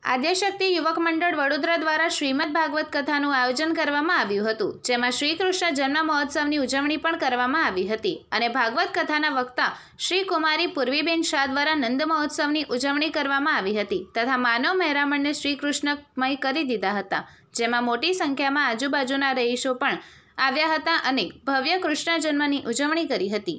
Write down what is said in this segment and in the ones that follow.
આદ્યશક્તિ યુવક મંડળ વડોદરા દ્વારા શ્રીમદ ભાગવત કથાનું આયોજન કરવામાં આવ્યું હતું, જેમાં શ્રી કૃષ્ણ જન્મ મહોત્સવની ઉજવણી પણ કરવામાં આવી હતી અને ભાગવત કથાના વક્તા શ્રી કુમારી પૂર્વીબેન શાહ દ્વારા નંદ મહોત્સવની ઉજવણી કરવામાં આવી હતી તથા માનવ મહેરામણને શ્રી કૃષ્ણમય કરી દીધા હતા, જેમાં મોટી સંખ્યામાં આજુબાજુના રહીશો પણ આવ્યા હતા અને ભવ્ય કૃષ્ણ જન્મની ઉજવણી કરી હતી।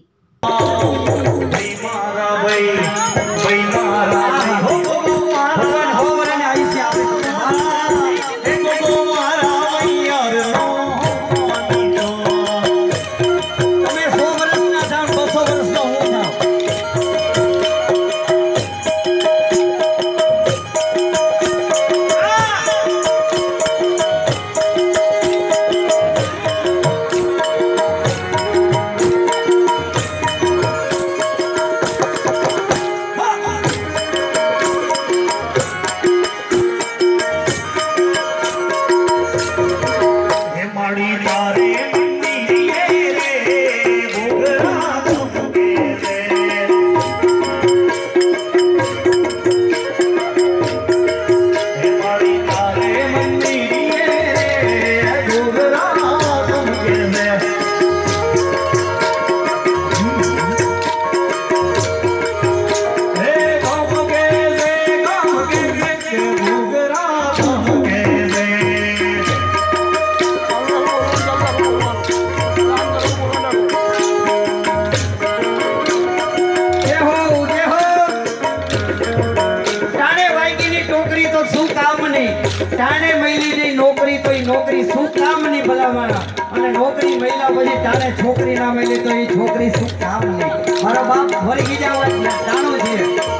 ताने महीने जी नौकरी तो नौकरी शू काम नहीं भलावाना અને નોકરી મહિલા પછી તારે છોકરી ના મળી તો એ છોકરી શું કામ નહીં। મારો બાપ વળગી જાવ તાણો છે।